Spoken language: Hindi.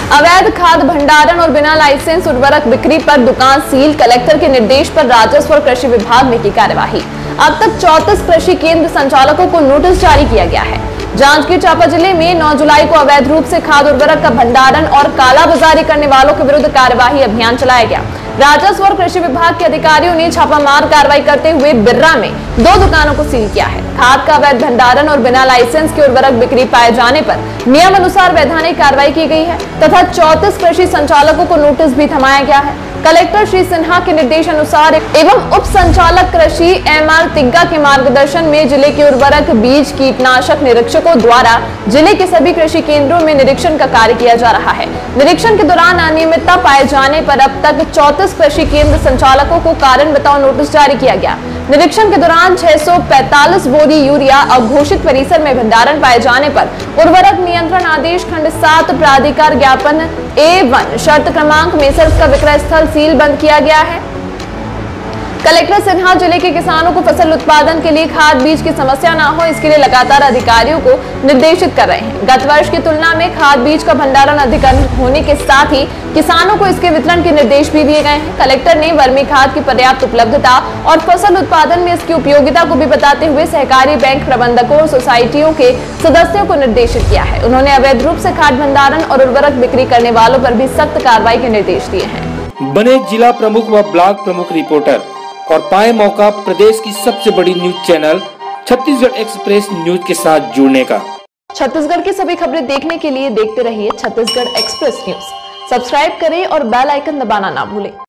अवैध खाद भंडारण और बिना लाइसेंस उर्वरक बिक्री पर दुकान सील, कलेक्टर के निर्देश पर राजस्व और कृषि विभाग ने की कार्यवाही। अब तक 34 कृषि केंद्र संचालकों को नोटिस जारी किया गया है। जांजगीर चांपा जिले में 9 जुलाई को अवैध रूप से खाद उर्वरक का भंडारण और कालाबाजारी करने वालों के विरुद्ध कार्यवाही अभियान चलाया गया। राजस्व और कृषि विभाग के अधिकारियों ने छापामार कार्रवाई करते हुए बिर्रा में 2 दुकानों को सील किया है। खाद का अवैध भंडारण और बिना लाइसेंस के उर्वरक बिक्री पाए जाने पर नियम अनुसार वैधानिक कार्रवाई की गई है तथा 34 कृषि संचालकों को नोटिस भी थमाया गया है। कलेक्टर श्री सिन्हा के निर्देश अनुसार एवं उप संचालक कृषि एमआर तिग्गा के मार्गदर्शन में जिले के उर्वरक, बीज, कीटनाशक निरीक्षकों द्वारा जिले के सभी कृषि केंद्रों में निरीक्षण का कार्य किया जा रहा है। निरीक्षण के दौरान अनियमितता पाए जाने पर अब तक 34 कृषि केंद्र संचालकों को कारण बताओ नोटिस जारी किया गया। निरीक्षण के दौरान 645 बोरी यूरिया अघोषित परिसर में भंडारण पाए जाने पर उर्वरक नियंत्रण आदेश खंड 7 प्राधिकार ज्ञापन A1 शर्त क्रमांक मेसर्स का विक्रय स्थल सील बंद किया गया है। कलेक्टर सिन्हा जिले के किसानों को फसल उत्पादन के लिए खाद बीज की समस्या न हो, इसके लिए लगातार अधिकारियों को निर्देशित कर रहे हैं। गत वर्ष की तुलना में खाद बीज का भंडारण अधिक होने के साथ ही किसानों को इसके वितरण के निर्देश भी दिए गए हैं। कलेक्टर ने वर्मी खाद की पर्याप्त उपलब्धता और फसल उत्पादन में इसकी उपयोगिता को भी बताते हुए सहकारी बैंक प्रबंधकों और सोसाइटियों के सदस्यों को निर्देशित किया है। उन्होंने अवैध रूप से खाद भंडारण और उर्वरक बिक्री करने वालों पर भी सख्त कार्रवाई के निर्देश दिए हैं। बने जिला प्रमुख व ब्लॉक प्रमुख रिपोर्टर और पाए मौका प्रदेश की सबसे बड़ी news channel Chhattisgarh express news के साथ जुड़ने का। छत्तीसगढ़ की सभी खबरें देखने के लिए देखते रहिए छत्तीसगढ़ एक्सप्रेस न्यूज। सब्सक्राइब करें और बेल आइकन दबाना ना भूलें।